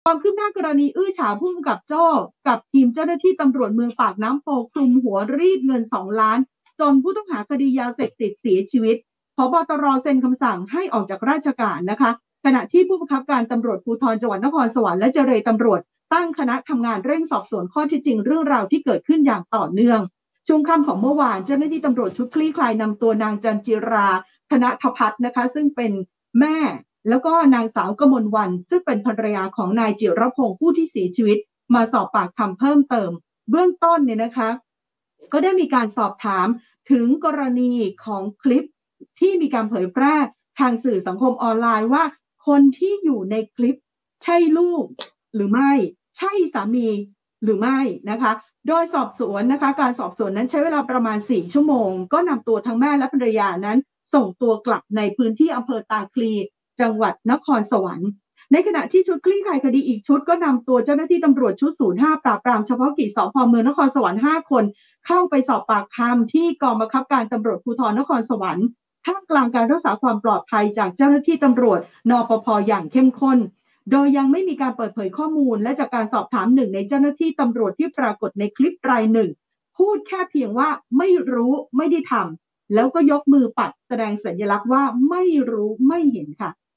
ความคืบหน้ากรณีอื้อฉาวผู้กำกับโจ้กับทีมเจ้าหน้าที่ตำรวจเมืองปากน้ำโพคลุมหัวรีดเงิน2 ล้านจนผู้ต้องหาคดียาเสพติดเสียชีวิตผบ.ตร.เซ็นคำสั่งให้ออกจากราชการนะคะขณะที่ผู้บังคับการตำรวจภูธรจังหวัดนครสวรรค์และเจรตำรวจตั้งคณะทำงานเร่งสอบสวนข้อเท็จจริงเรื่องราวที่เกิดขึ้นอย่างต่อเนื่องช่วงค่ำของเมื่อวานเจ้าหน้าที่ตำรวจชุดคลี่คลายนำตัวนางจันจิราธนทพัฒน์นะคะซึ่งเป็นแม่แล้วก็นางสาวกมลวรรณซึ่งเป็นภรรยาของนายจิรพงศ์ผู้ที่เสียชีวิตมาสอบปากคำเพิ่มเติมเบื้องต้นเนี่ยนะคะก็ได้มีการสอบถามถึงกรณีของคลิปที่มีการเผยแพร่ทางสื่อสังคมออนไลน์ว่าคนที่อยู่ในคลิปใช่ลูกหรือไม่ใช่สามีหรือไม่นะคะโดยสอบสวนนะคะการสอบสวนนั้นใช้เวลาประมาณ4 ชั่วโมงก็นำตัวทั้งแม่และภรรยานั้นส่งตัวกลับในพื้นที่อำเภอตาคลีจังหวัดนครสวรรค์ในขณะที่ชุดคลี่คลายคดีอีกชุดก็นำตัวเจ้าหน้าที่ตำรวจชุด05ปราบปรามเฉพาะกิจสพ.เมืองนครสวรรค์5 คนเข้าไปสอบปากคำที่กองบังคับการตำรวจภูธรนครสวรรค์ท่ามกลางการรักษาความปลอดภัยจากเจ้าหน้าที่ตำรวจนปภ.อย่างเข้มข้นโดยยังไม่มีการเปิดเผยข้อมูลและจากการสอบถามหนึ่งในเจ้าหน้าที่ตำรวจที่ปรากฏในคลิปรายหนึ่งพูดแค่เพียงว่าไม่รู้ไม่ได้ทำแล้วก็ยกมือปัดแสดงสัญลักษณ์ว่าไม่รู้ไม่เห็นค่ะ